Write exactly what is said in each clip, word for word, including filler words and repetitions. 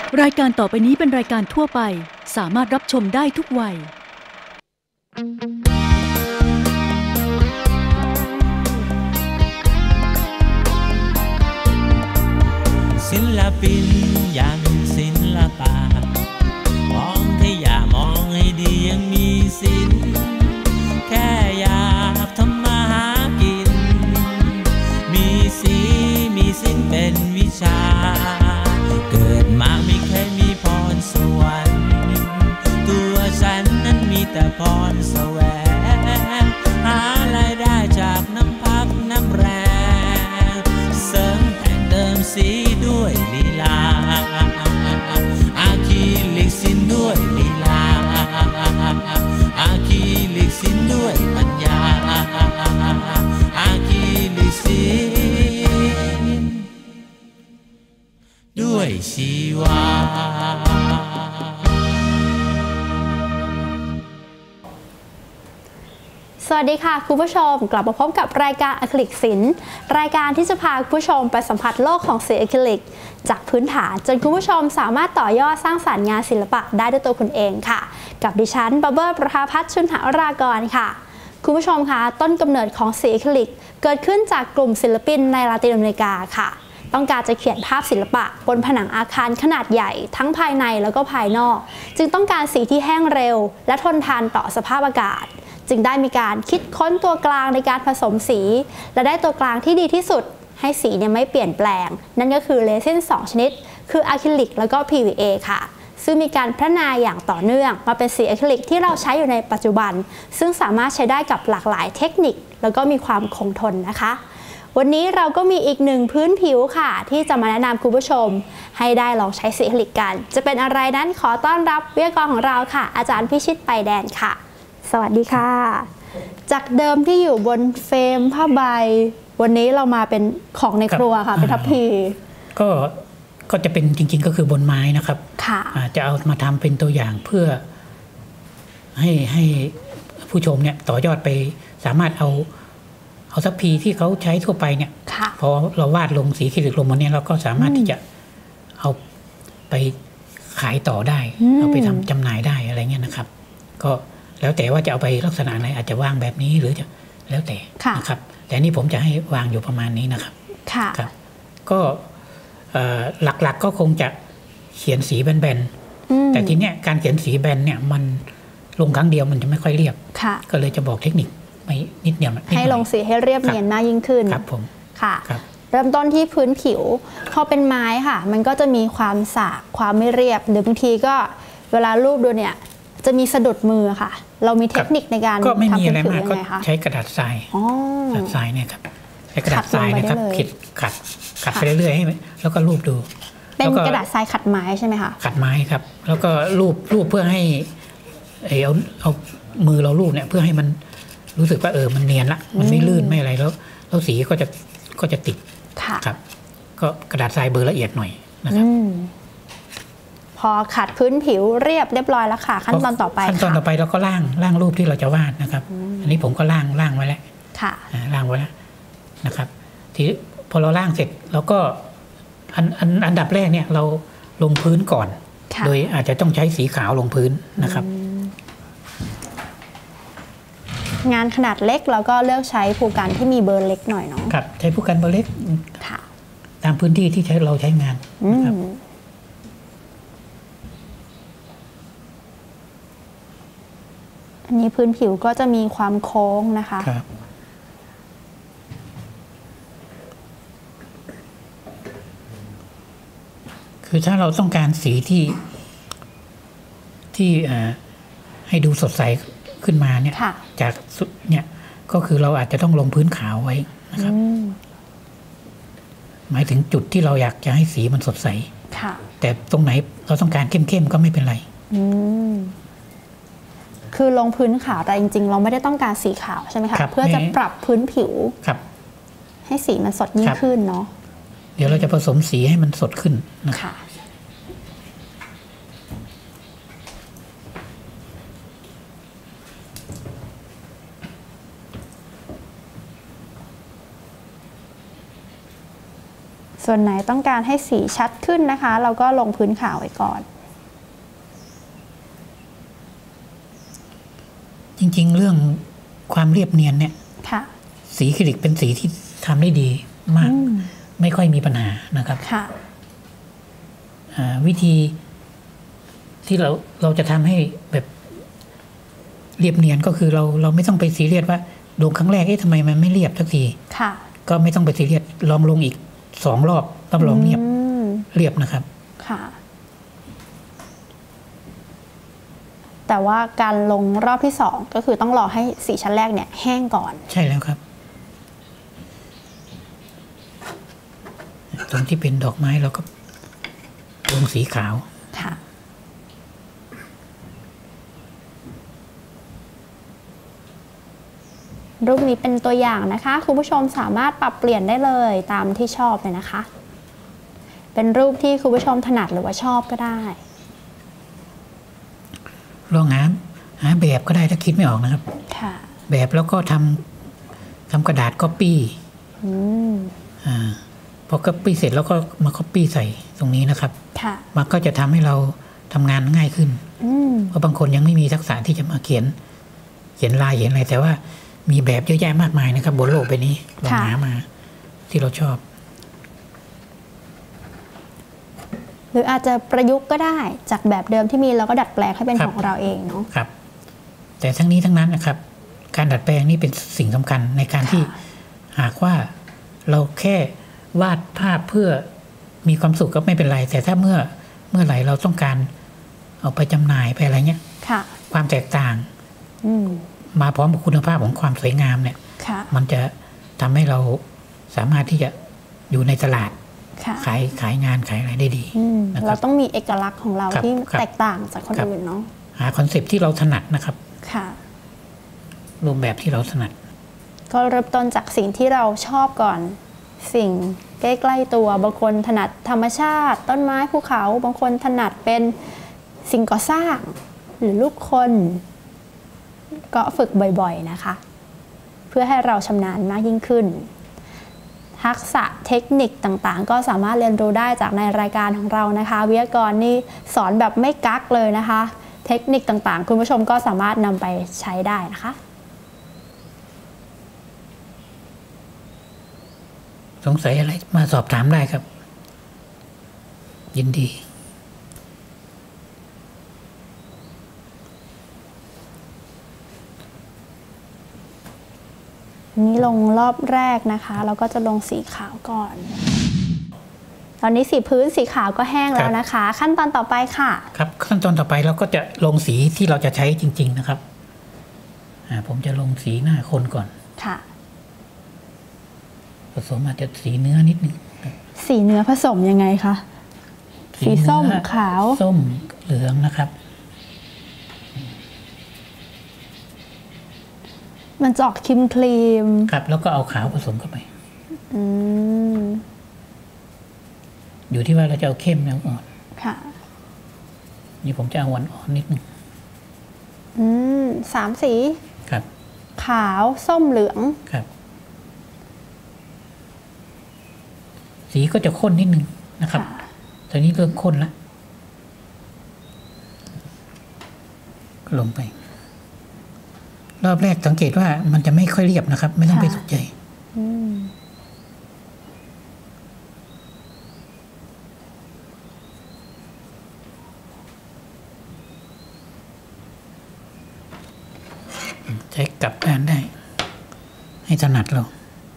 รายการต่อไปนี้เป็นรายการทั่วไปสามารถรับชมได้ทุกวัยศิลปินอย่างศิลปะมองที่อย่ามองให้ดียังมีศิลป์แค่อยากทำมาหากินมีสีมีศิลป์เป็นวิชาเกิดมาไม่เคยมีพรสวรรค์ตัวฉันนั้นมีแต่พรแสวงหารายได้จากน้ำพักน้ำแรงเสริมแต่งเติมสีด้วยลีลาอาคีลิกสินด้วยลีลาอาคีลิกสินด้วยปัญญาอาคีลิกสินด้วยชีวาสวัสดีค่ะคุณผู้ชมกลับมาพบกับรายการอะคริลิกศิลป์รายการที่จะพาคุณผู้ชมไปสัมผัสโลกของสีอะคริลิกจากพื้นฐานจนคุณผู้ชมสามารถต่อยอดสร้างสรรค์งานศิลปะได้ด้วยตัวคุณเองค่ะกับดิฉันบับเบิ้ลประภาพัฒน์ชุนหรากรค่ะคุณผู้ชมคะต้นกำเนิดของสีอะคริลิกเกิดขึ้นจากกลุ่มศิลปินในลาตินอเมริกาค่ะต้องการจะเขียนภาพศิลปะบนผนังอาคารขนาดใหญ่ทั้งภายในแล้วก็ภายนอกจึงต้องการสีที่แห้งเร็วและทนทานต่อสภาพอากาศจึงได้มีการคิดค้นตัวกลางในการผสมสีและได้ตัวกลางที่ดีที่สุดให้สีเนี่ยไม่เปลี่ยนแปลงนั่นก็คือเรซินสองชนิดคืออะคริลิกแล้วก็ พี วี เอ ค่ะซึ่งมีการพัฒนาอย่างต่อเนื่องมาเป็นสีอะคริลิกที่เราใช้อยู่ในปัจจุบันซึ่งสามารถใช้ได้กับหลากหลายเทคนิคแล้วก็มีความคงทนนะคะวันนี้เราก็มีอีกหนึ่งพื้นผิวค่ะที่จะมาแนะนำคุณผู้ชมให้ได้ลองใช้สีอะคริลิกกันจะเป็นอะไรนั้นขอต้อนรับวิทยากรของเราค่ะอาจารย์พิชิตไปแดนค่ะสวัสดีค่ะจากเดิมที่อยู่บนเฟรมผ้าใบวันนี้เรามาเป็นของในครัวค่ะเป็นทัพพีก็ก็จะเป็นจริงๆก็คือบนไม้นะครับค่ะจะเอามาทำเป็นตัวอย่างเพื่อให้ให้ผู้ชมเนี่ยต่อยอดไปสามารถเอาเอาทัพพีที่เขาใช้ทั่วไปเนี่ยพอเราวาดลงสีอะคริลิกลงบนนี้เราก็สามารถที่จะเอาไปขายต่อได้เอาไปทำจำหน่ายได้อะไรเงี้ยนะครับก็แล้วแต่ว่าจะเอาไปลักษณะไหนอาจจะวางแบบนี้หรือจะแล้วแต่นะครับแต่นี่ผมจะให้วางอยู่ประมาณนี้นะครับค่ะครับก็หลักๆก็คงจะเขียนสีแบนๆแต่ทีเนี้ยการเขียนสีแบนเนี่ยมันลงครั้งเดียวมันจะไม่ค่อยเรียบก็เลยจะบอกเทคนิคไม่นิดเดียวให้ลงสีให้เรียบเนียนมากยิ่งขึ้นครับผมค่ะเริ่มต้นที่พื้นผิวพอเป็นไม้ค่ะมันก็จะมีความสากความไม่เรียบหรือบางทีก็เวลารูปดูเนี่ยจะมีสะดุดมือค่ะเรามีเทคนิคในการก็ไม่มีอะไรมากก็ใช้กระดาษทรายกระดาษทรายเนี่ยครับใช้กระดาษทรายนะครับขีดขัดขัดไปเรื่อยๆให้แล้วก็รูปดูเป็นกระดาษทรายขัดไม้ใช่ไหมคะขัดไม้ครับแล้วก็รูปรูปเพื่อให้เอาเอามือเรารูปเนี่ยเพื่อให้มันรู้สึกว่าเออมันเนียนละมันไม่ลื่นไม่อะไรแล้วแล้วสีก็จะก็จะติดครับก็กระดาษทรายเบอร์ละเอียดหน่อยนะครับพอขัดพื้นผิวเรียบเรียบร้อยแล้วค่ะขั้นตอนต่อไปขั้นตอนต่อไปเราก็ล่างล่างรูปที่เราจะวาดนะครับอันนี้ผมก็ล่างล่างไว้แล้วค่ะล่างไว้แล้วนะครับทีพอเราล่างเสร็จเราก็อันอันอันดับแรกเนี่ยเราลงพื้นก่อนโดยอาจจะต้องใช้สีขาวลงพื้นนะครับงานขนาดเล็กเราก็เลือกใช้ภูกันที่มีเบอร์เล็กหน่อยเนาะครับใช้ภูกันเบอร์เล็กตามพื้นที่ที่ใช้เราใช้งานนะครับอันนี้พื้นผิวก็จะมีความโค้งนะคะครับคือถ้าเราต้องการสีที่ที่ให้ดูสดใสขึ้นมาเนี่ยจากเนี่ยก็คือเราอาจจะต้องลงพื้นขาวไว้นะครับหมายถึงจุดที่เราอยากจะให้สีมันสดใสแต่ตรงไหนเราต้องการเข้มๆก็ไม่เป็นไรคือลงพื้นขาวแต่จริงๆเราไม่ได้ต้องการสีขาวใช่ไหมคะเพื่อจะปรับพื้นผิวให้สีมันสดยิ่งขึ้นเนาะเดี๋ยวเราจะผสมสีให้มันสดขึ้นนะคะสส่วนไหนต้องการให้สีชัดขึ้นนะคะ เราก็ลงพื้นขาวไว้ก่อนจริงๆเรื่องความเรียบเนียนเนี่ยสีอะคริลิกเป็นสีที่ทำได้ดีมากไม่ค่อยมีปัญหานะครับวิธีที่เราเราจะทำให้แบบเรียบเนียนก็คือเราเราไม่ต้องไปซีเรียสว่าลงครั้งแรกเอ๊ะทำไมมันไม่เรียบสักทีก็ไม่ต้องไปซีเรียสลองลงอีกสองรอบรับรองเรียบเรียบนะครับค่ะแต่ว่าการลงรอบที่สองก็คือต้องรอให้สีชั้นแรกเนี่ยแห้งก่อนใช่แล้วครับตรงที่เป็นดอกไม้เราก็ลงสีขาวค่ะรูปนี้เป็นตัวอย่างนะคะคุณผู้ชมสามารถปรับเปลี่ยนได้เลยตามที่ชอบเลยนะคะเป็นรูปที่คุณผู้ชมถนัดหรือว่าชอบก็ได้ลองหาหาแบบก็ได้ถ้าคิดไม่ออกนะครับค่ะแบบแล้วก็ทำทำกระดาษก๊อปปี้อ่าพอก๊อปปี้เสร็จแล้วก็มาก๊อปปี้ใส่ตรงนี้นะครับค่ะมันก็จะทำให้เราทำงานง่ายขึ้นเพราะบางคนยังไม่มีทักษะที่จะมาเขียนเขียนลายเขียนอะไรแต่ว่ามีแบบเยอะแยะมากมายนะครับบนโลกใบนี้ลองหามาที่เราชอบหรืออาจจะประยุกต์ก็ได้จากแบบเดิมที่มีแล้วก็ดัดแปลงให้เป็นของเราเองเนาะครับแต่ทั้งนี้ทั้งนั้นนะครับการดัดแปลงนี่เป็นสิ่งสำคัญในการที่หากว่าเราแค่วาดภาพเพื่อมีความสุขก็ไม่เป็นไรแต่ถ้าเมื่อเมื่อไหร่เราต้องการเอาไปจำหน่ายไปอะไรเงี้ยความแตกต่างมาพร้อมกับคุณภาพของความสวยงามเนี่ยมันจะทำให้เราสามารถที่จะอยู่ในตลาดขายขายงานขายอะไรได้ดีเราต้องมีเอกลักษณ์ของเราที่แตกต่างจากคนอื่นเนาะหาคอนเซ็ปต์ที่เราถนัดนะครับค่ะรูปแบบที่เราถนัดก็เริ่มต้นจากสิ่งที่เราชอบก่อนสิ่งใกล้ๆตัวบางคนถนัดธรรมชาติต้นไม้ภูเขาบางคนถนัดเป็นสิ่งก่อสร้างหรือรูปคนก็ฝึกบ่อยๆนะคะเพื่อให้เราชำนาญมากยิ่งขึ้นทักษะเทคนิคต่างๆก็สามารถเรียนรู้ได้จากในรายการของเรานะคะวิทยากรนี่สอนแบบไม่กักเลยนะคะเทคนิคต่างๆคุณผู้ชมก็สามารถนำไปใช้ได้นะคะสงสัยอะไรมาสอบถามได้ครับยินดีนี้ลงรอบแรกนะคะเราก็จะลงสีขาวก่อนตอนนี้สีพื้นสีขาวก็แห้งแล้วนะคะขั้นตอนต่อไปค่ะครับขั้นตอนต่อไปเราก็จะลงสีที่เราจะใช้จริงๆนะครับผมจะลงสีหน้าคนก่อนค่ะผสมอาจจะสีเนื้อนิดนึงสีเนื้อผสมยังไงคะสีส้มขาวส้มเหลืองนะครับมันจะออกครีมครีมครับแล้วก็เอาขาวผสมเข้าไปอืมอยู่ที่ว่าเราจะเอาเข้มหรืออ่อนค่ะนี่ผมจะเอาอ่อนอ่อนนิดนึงอืมสามสีครับขาวส้มเหลืองครับสีก็จะข้นนิดนึงนะครับตอนนี้เริ่มข้นแล้วก็ลงไปรอบแรกสังเกตว่ามันจะไม่ค่อยเรียบนะครับไม่ต้องไปตกใจใช้กลับด้านได้ให้ถนัดเรา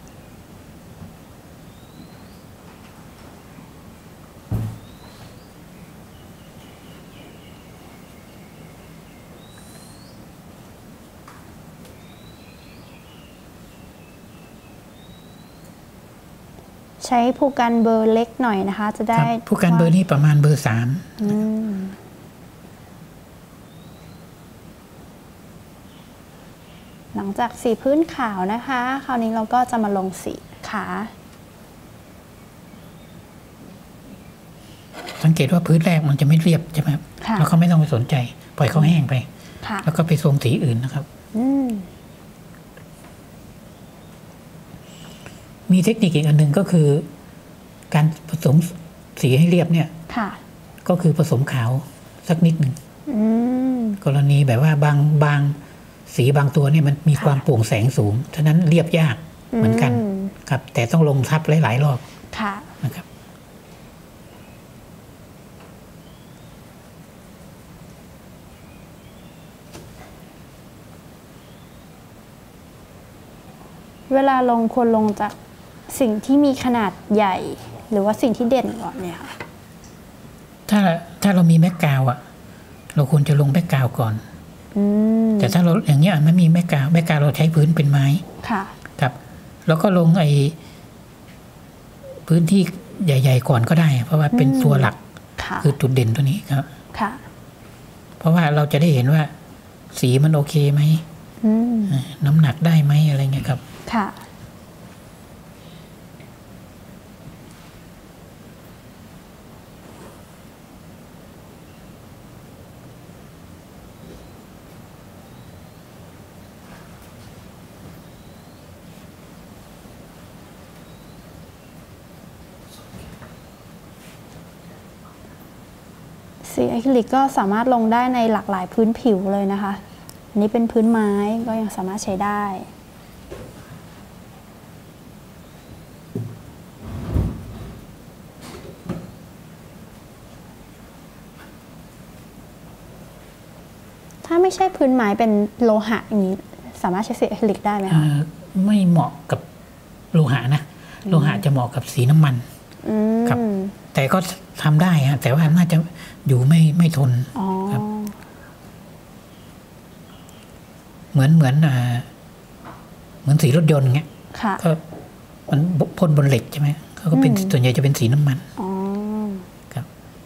ใช้ผู้กันเบอร์เล็กหน่อยนะคะจะได้ผู้กันเบอร์นี้ประมาณเบอร์สามหลังจากสีพื้นขาวนะคะคราวนี้เราก็จะมาลงสีขาสังเกตว่าพื้นแรกมันจะไม่เรียบใช่ไหมครับแล้วเขาไม่ต้องไปสนใจปล่อยเขาแห้งไปแล้วก็ไปทรงสีอื่นนะครับมีเทคนิคอีกอันหนึ่งก็คือการผสมสีให้เรียบเนี่ยค่ะก็คือผสมขาวสักนิดหนึ่งกรณีแบบว่าบางบางสีบางตัวเนี่ยมันมีความโปร่งแสงสูงฉะนั้นเรียบยากเหมือนกันครับ แต่ต้องลงทับหลายๆรอบนะครับเวลาลงควรลงจากสิ่งที่มีขนาดใหญ่ หรือว่าสิ่งที่เด่นก่อนเนี่ยค่ะถ้าถ้าเรามีแบ็กกราวด์อะเราควรจะลงแบ็กกราวด์ก่อนแต่ถ้าเราอย่างเงี้ยไม่มีแบ็กกราวด์แบ็กกราวด์เราใช้พื้นเป็นไม้ค่ะครับแล้วก็ลงไอ้พื้นที่ใหญ่ๆก่อนก็ได้เพราะว่าเป็นตัวหลักคือจุดเด่นตัวนี้ครับค่ะเพราะว่าเราจะได้เห็นว่าสีมันโอเคไหมน้ำหนักได้ไหมอะไรเงี้ยครับค่ะสีอะคริลิกก็สามารถลงได้ในหลากหลายพื้นผิวเลยนะคะอันนี้เป็นพื้นไม้ก็ยังสามารถใช้ได้ถ้าไม่ใช่พื้นไม้เป็นโลหะอย่างนี้สามารถใช้สีอะคริลิกได้ไหมคะไม่เหมาะกับโลหะนะโลหะจะเหมาะกับสีน้ำมันครับแต่ก็ทำได้ฮะแต่ว่าน่าจะอยู่ไม่ไม่ทนครับเหมือนเหมือนอ่าเหมือนสีรถยนต์เงี้ยก็มันพ่นบนเหล็กใช่ไหมเขาก็เป็นส่วนใหญ่จะเป็นสีน้ำมันครับ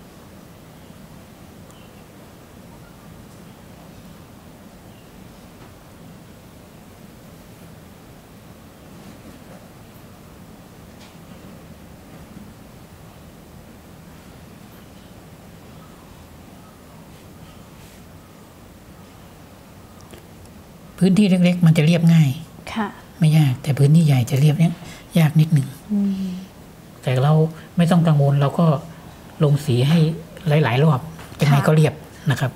พื้นที่เล็กๆมันจะเรียบง่ายค่ะไม่ยากแต่พื้นที่ใหญ่จะเรียบเนี้ยยากนิดหนึ่งแต่เราไม่ต้องกังวลเราก็ลงสีให้หลายๆรอบยังไงก็เรียบนะครับ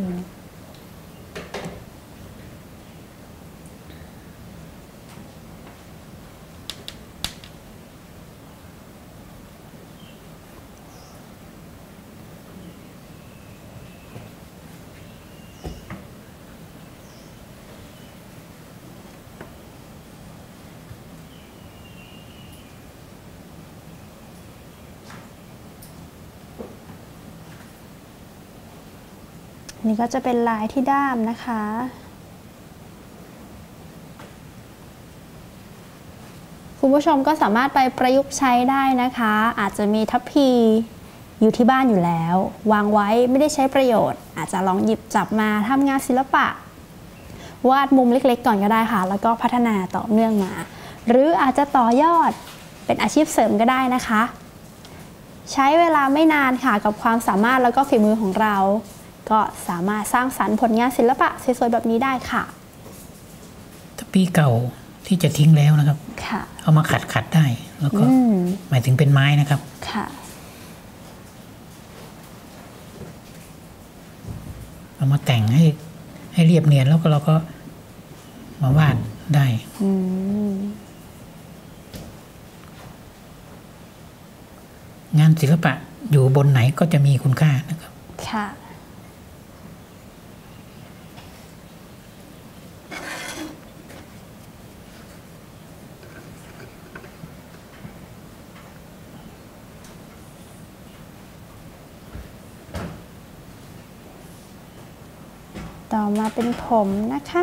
นี่ก็จะเป็นลายที่ด้ามนะคะคุณผู้ชมก็สามารถไปประยุกต์ใช้ได้นะคะอาจจะมีทัพพีอยู่ที่บ้านอยู่แล้ววางไว้ไม่ได้ใช้ประโยชน์อาจจะลองหยิบจับมาทำงานศิลปะวาดมุมเล็กๆก่อนก็ได้ค่ะแล้วก็พัฒนาต่อเนื่องมาหรืออาจจะต่อยอดเป็นอาชีพเสริมก็ได้นะคะใช้เวลาไม่นานค่ะกับความสามารถแล้วก็ฝีมือของเราก็สามารถสร้างสรรค์ผลงานศิลปะสวยๆแบบนี้ได้ค่ะทัพพีเก่าที่จะทิ้งแล้วนะครับค่ะเอามาขัดขัดได้แล้วก็หมายถึงเป็นไม้นะครับค่ะเอามาแต่งให้ให้เรียบเนียนแล้วก็เราก็มาวาดได้งานศิลปะอยู่บนไหนก็จะมีคุณค่านะครับค่ะต่อมาเป็นผมนะคะ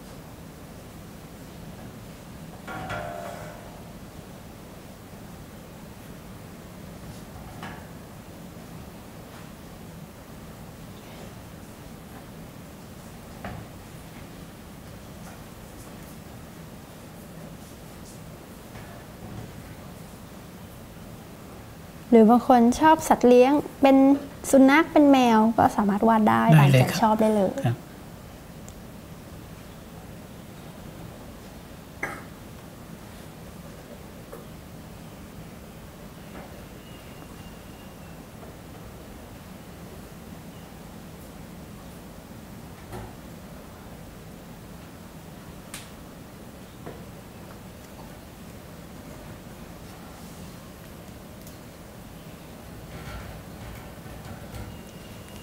หรือบางคนชอบสัตว์เลี้ยงเป็นสุนัขเป็นแมวก็สามารถวาดได้ตามใจชอบได้เลย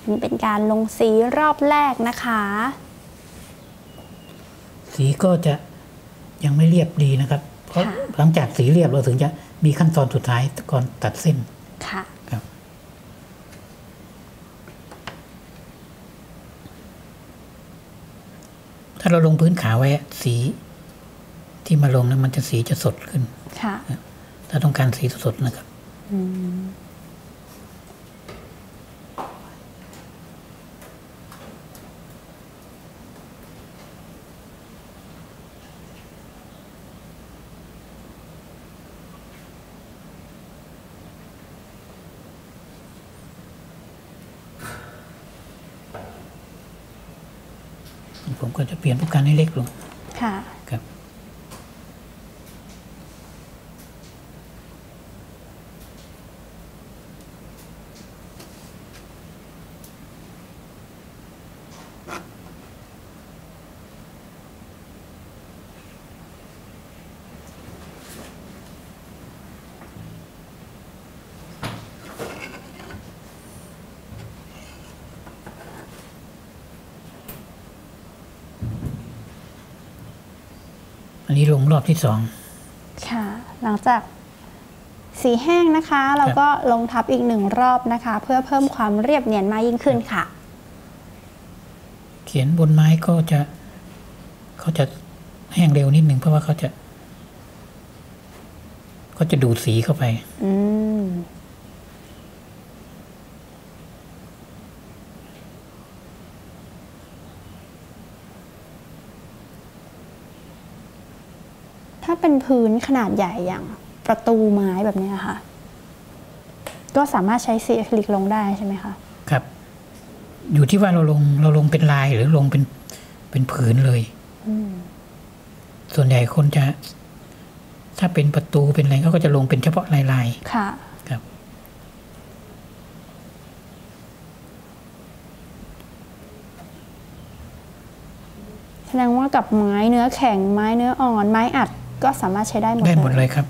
นี่เป็นการลงสีรอบแรกนะคะสีก็จะยังไม่เรียบดีนะครับเพราะหลังจากสีเรียบเราถึงจะมีขั้นตอนสุดท้ายก่อนตัดเส้นค่ะครับถ้าเราลงพื้นขาวไว้สีที่มาลงนั้นมันจะสีจะสดขึ้นค่ะถ้าต้องการสีสดๆนะครับผมก็จะเปลี่ยนผู้การให้เล็กลงค่ะครับอันนี้ลงรอบที่สองค่ะหลังจากสีแห้งนะคะเราก็ลงทับอีกหนึ่งรอบนะคะเพื่อเพิ่มความเรียบเนียนมากยิ่งขึ้นค่ะเขียนบนไม้ก็จะเขาจะแห้งเร็วนิดหนึ่งเพราะว่าเขาจะก็จะดูดสีเข้าไปอืมถ้าเป็นพื้นขนาดใหญ่อย่างประตูไม้แบบนี้ค่ะก็สามารถใช้สีอะคริลิกลงได้ใช่ไหมคะครับอยู่ที่ว่าเราลงเราลงเป็นลายหรือลงเป็นเป็นผืนเลยส่วนใหญ่คนจะถ้าเป็นประตูเป็นอะไรเขาก็จะลงเป็นเฉพาะลายลายค่ะครับแสดงว่ากับไม้เนื้อแข็งไม้เนื้ออ่อนไม้อัดก็สามารถใช้ได้หมดได้หมดเลยครับ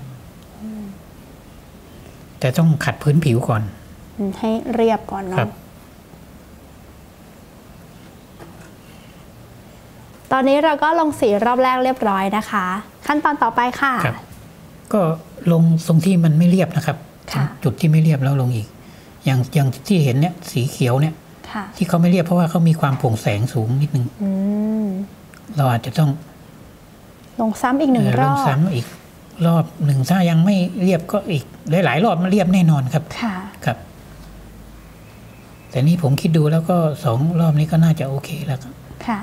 แต่ต้องขัดพื้นผิวก่อนให้เรียบก่อนเนาะตอนนี้เราก็ลงสีรอบแรกเรียบร้อยนะคะขั้นตอนต่อไปค่ะก็ลงตรงที่มันไม่เรียบนะครับจุดที่ไม่เรียบแล้วลงอีกอย่างอย่างที่เห็นเนี่ยสีเขียวเนี่ยที่เขาไม่เรียบเพราะว่าเขามีความโปร่งแสงสูงนิดนึงเราอาจจะต้องลงซ้ำอีกหนึ่งรอบลงซ้ำอีกรอบหนึ่งถ้ายังไม่เรียบก็อีกหลายๆรอบมันเรียบแน่นอนครับค่ะครับแต่นี่ผมคิดดูแล้วก็สองรอบนี้ก็น่าจะโอเคแล้วครับค่ะ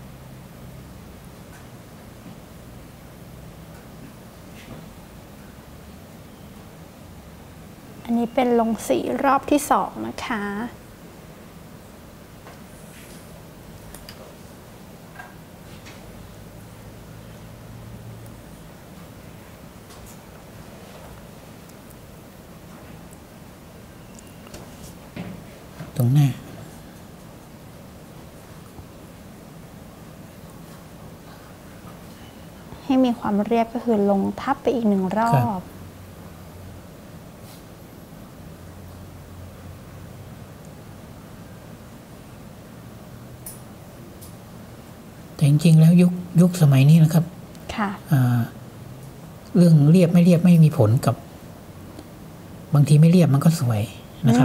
อันนี้เป็นลงสีรอบที่สองนะคะตรงหน้าให้มีความเรียบก็คือลงทับไปอีกหนึ่งรอบแต่จริงๆแล้วยุคยุคสมัยนี้นะครับค่ะเรื่องเรียบไม่เรียบไม่มีผลกับบางทีไม่เรียบมันก็สวยนะครับ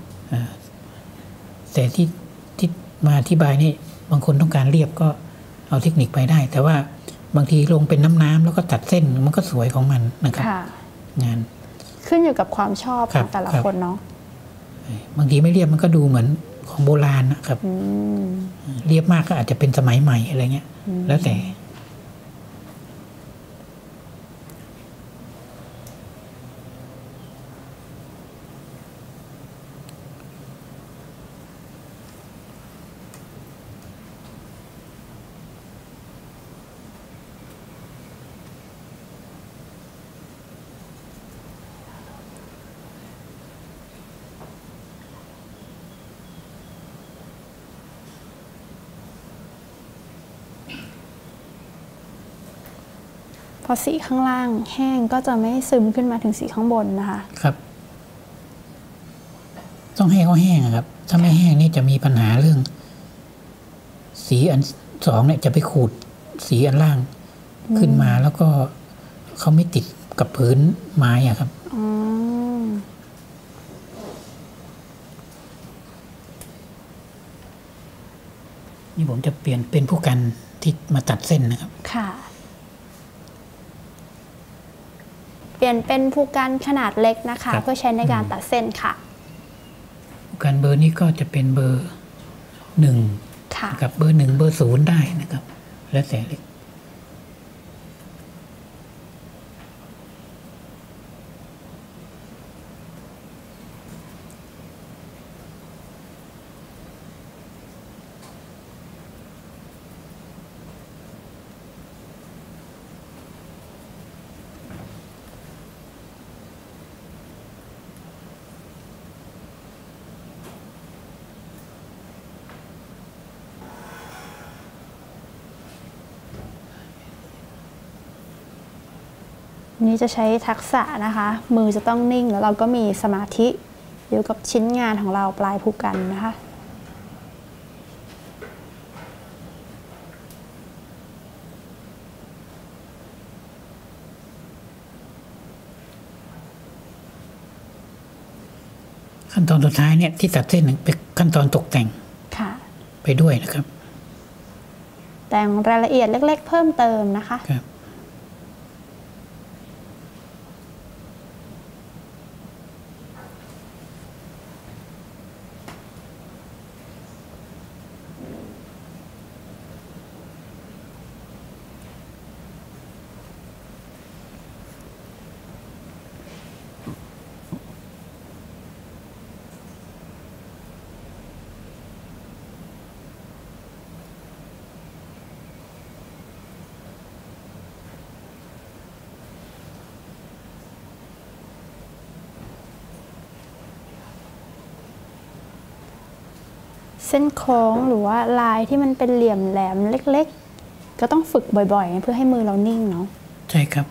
แต่ที่ที่มาอธิบายนี่บางคนต้องการเรียบก็เอาเทคนิคไปได้แต่ว่าบางทีลงเป็นน้ำน้ำแล้วก็ตัดเส้นมันก็สวยของมันนะครับงานขึ้นอยู่กับความชอบของแต่ละคนเนาะบางทีไม่เรียบมันก็ดูเหมือนของโบราณนะครับเรียบมากก็อาจจะเป็นสมัยใหม่อะไรเงี้ยแล้วแต่พอสีข้างล่างแห้งก็จะไม่ซึมขึ้นมาถึงสีข้างบนนะคะครับต้องให้เขาแห้งครับถ้าไม่แห้งนี่จะมีปัญหาเรื่องสีอันสองเนี่ยจะไปขูดสีอันล่างขึ้นมาแล้วก็เขาไม่ติดกับพื้นไม้อะครับนี่ผมจะเปลี่ยนเป็นผู้กันที่มาตัดเส้นนะครับค่ะเปลี่ยนเป็นผู้กันขนาดเล็กนะคะเพื่อใช้ในการตัดเส้นค่ะผู้กันเบอร์นี้ก็จะเป็นเบอร์หนึ่งกับเบอร์หนึ่งเบอร์ศูนย์ได้นะครับแล้วแต่เล็กนี้จะใช้ทักษะนะคะมือจะต้องนิ่งแล้วเราก็มีสมาธิอยู่กับชิ้นงานของเราปลายผู้กันนะคะขั้นตอนสุดท้ายเนี่ยที่ตัดเส้นเป็นขั้นตอนตกแต่งไปด้วยนะครับแต่งรายละเอียดเล็กๆเพิ่มเติมนะคะครับเส้นโค้งหรือว่าลายที่มันเป็นเหลี่ยมแหลมเล็กๆก็ต้องฝึกบ่อยๆเพื่อให้มือเรานิ่งเนาะใช่ครับ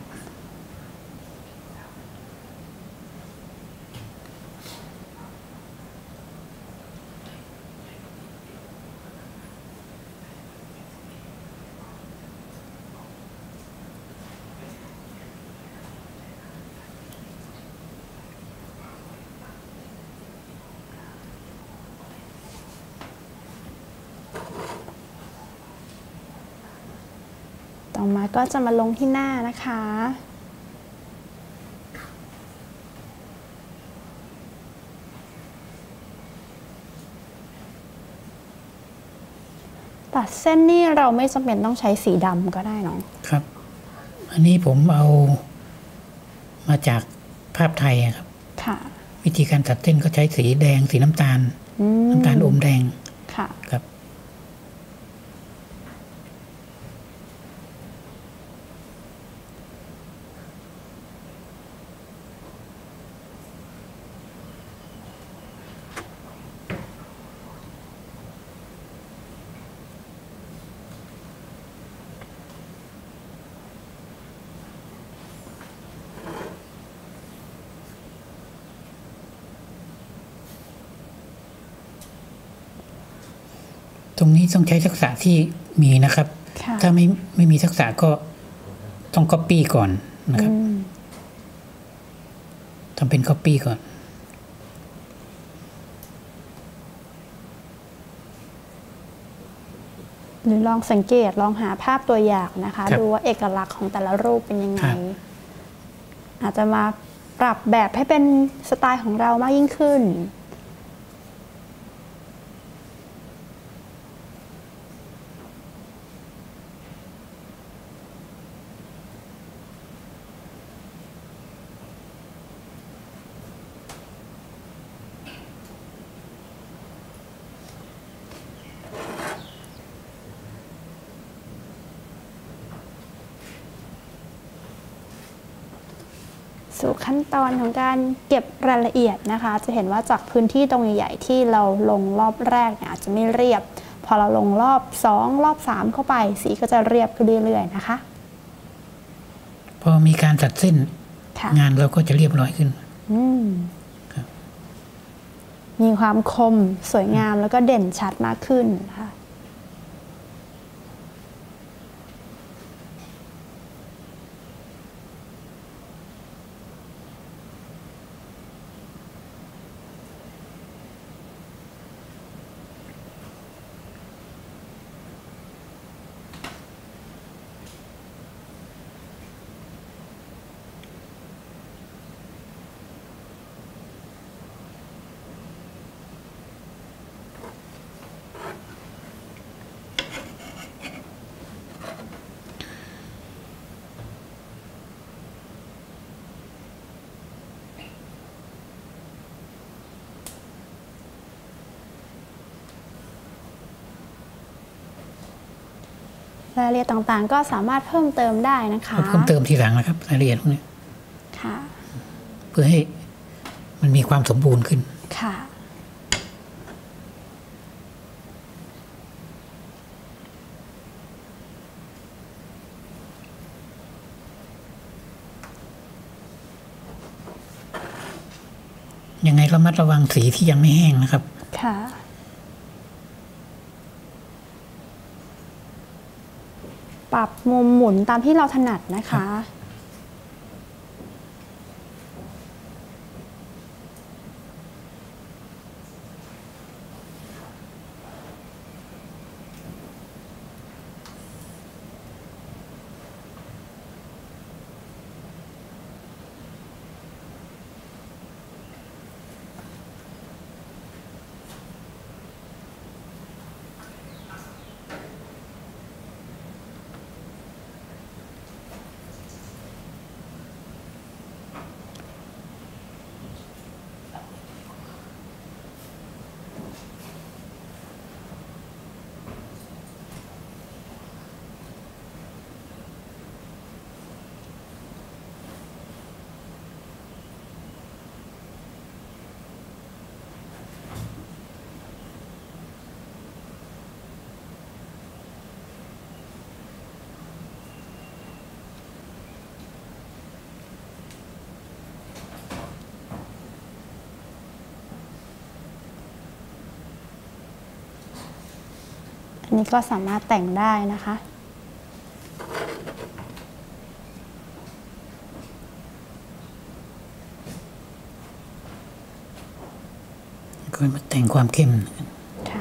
ต่อมาก็จะมาลงที่หน้านะคะตัดเส้นนี่เราไม่จำเป็นต้องใช้สีดำก็ได้เนาะครับอันนี้ผมเอามาจากภาพไทยครับค่ะวิธีการตัดเส้นก็ใช้สีแดงสีน้ำตาลน้ำตาลอมแดงค่ะครับตรงนี้ต้องใช้ทักษะที่มีนะครับถ้าไม่ไม่มีทักษะก็ต้อง copy ก่อนนะครับทำเป็น copy ก่อนหรือลองสังเกตลองหาภาพตัวอย่างนะคะดูว่าเอกลักษณ์ของแต่ละรูปเป็นยังไงอาจจะมาปรับแบบให้เป็นสไตล์ของเรามากยิ่งขึ้นสู่ขั้นตอนของการเก็บรายละเอียดนะคะจะเห็นว่าจากพื้นที่ตรงใหญ่ๆที่เราลงรอบแรกเนี่ยอาจจะไม่เรียบพอเราลงรอบสองรอบสามเข้าไปสีก็จะเรียบขึ้นเรื่อยๆนะคะพอมีการตัดเส้นงานเราก็จะเรียบร้อยขึ้นอืมมีความคมสวยงามแล้วก็เด่นชัดมากขึ้นค่ะรายละเอียดต่างๆก็สามารถเพิ่มเติมได้นะคะเพิ่มเติมทีหลังนะครับรายละเอียดพวกนี้ค่ะเพื่อให้มันมีความสมบูรณ์ขึ้นค่ะยังไงระมัดระวังสีที่ยังไม่แห้งนะครับค่ะปรับมุมหมุนตามที่เราถนัดนะคะอันนี้ก็สามารถแต่งได้นะคะก็มาแต่งความเข้มค่ะ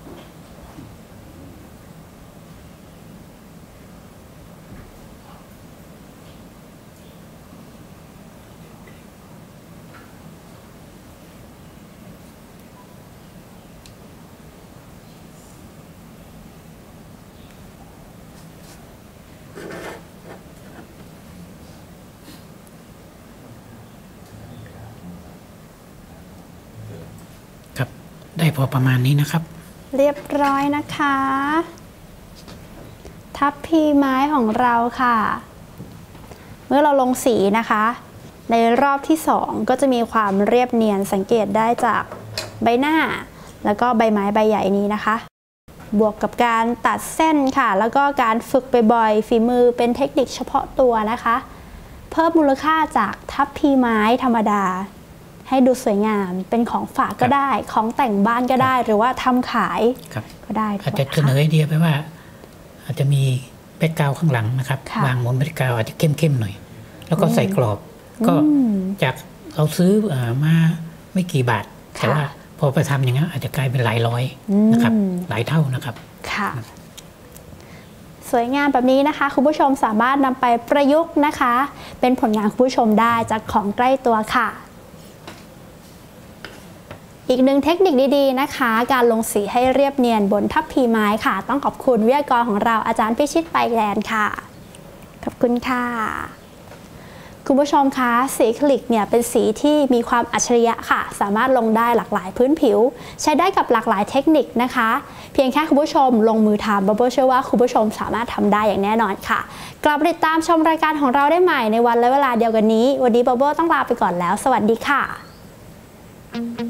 ได้พอประมาณนี้นะครับเรียบร้อยนะคะทับพีไม้ของเราค่ะเมื่อเราลงสีนะคะในรอบที่สองก็จะมีความเรียบเนียนสังเกตได้จากใบหน้าแล้วก็ใบไม้ใบใหญ่นี้นะคะบวกกับการตัดเส้นค่ะแล้วก็การฝึกบ่อยๆฝีมือเป็นเทคนิคเฉพาะตัวนะคะเพิ่มมูลค่าจากทับพีไม้ธรรมดาให้ดูสวยงามเป็นของฝากก็ได้ของแต่งบ้านก็ได้หรือว่าทำขายก็ได้อาจจะเสนอไอเดียไปว่าอาจจะมีแบ็กกราวด์ข้างหลังนะครับวางบนแบ็กกราวด์อาจจะเข้มๆหน่อยแล้วก็ใส่กรอบก็จากเราซื้อมาไม่กี่บาทแต่ว่าพอไปทำอย่างนี้อาจจะกลายเป็นหลายร้อยนะครับหลายเท่านะครับค่ะสวยงามแบบนี้นะคะคุณผู้ชมสามารถนำไปประยุกต์นะคะเป็นผลงานคุณผู้ชมได้จากของใกล้ตัวค่ะอีกหนึ่งเทคนิคดีๆนะคะการลงสีให้เรียบเนียนบนทับพีไม้ค่ะต้องขอบคุณวิทยากรของเราอาจารย์พิชิตไปแลนด์ค่ะขอบคุณค่ะคุณผู้ชมคะสีอะคริลิกเนี่ยเป็นสีที่มีความอัจฉริยะค่ะสามารถลงได้หลากหลายพื้นผิวใช้ได้กับหลากหลายเทคนิคนะคะเพียงแค่คุณผู้ชมลงมือทำบับเบิ้ลเชื่อว่าคุณผู้ชมสามารถทำได้อย่างแน่นอนค่ะกลับติดตามชมรายการของเราได้ใหม่ในวันและเวลาเดียวกันนี้วันนี้บับเบิ้ลต้องลาไปก่อนแล้วสวัสดีค่ะ